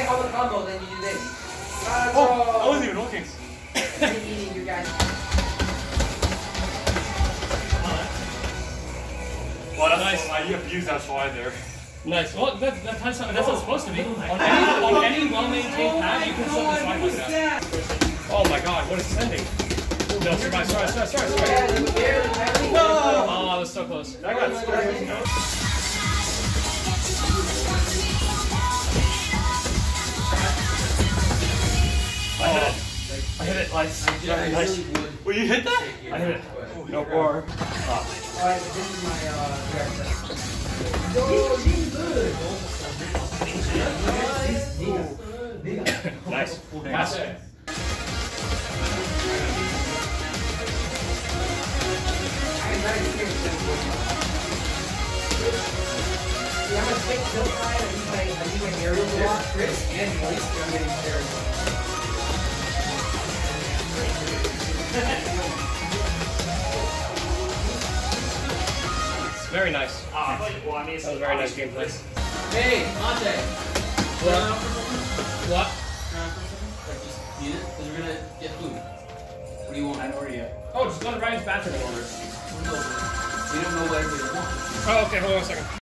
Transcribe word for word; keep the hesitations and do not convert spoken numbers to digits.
all the combos, then you do this. Uh, oh, I wasn't even looking. Eating you guys. Well, that's nice. I abused that slide there. Nice. Well, that, that, that's, that's what it's supposed to be. On any, on any well-maintained pad, you can set the slide like that. Oh my god, what is sending? No, survive, survive, survive, survive, survive. No! Oh, I was so close. I got scared. I hit it. I hit it. Nice. Nice. Will you hit that? I hit it. No more. Oh. Alright, this is my uh director. Yo, he's good. Nice. Pass it. I'm not experienced this before. See, I'm a sick kill guy. I use my, I use my aerial a lot. Chris and Moist are getting scared. Very nice. Uh, well, I mean, that was very nice gameplay. Hey, Monty. What? What? Like, just eat it, because we're gonna get food. What do you want? I know where you. Oh, just go to Ryan's bathroom and order. We don't know what everybody wants. Oh, okay, hold on a second.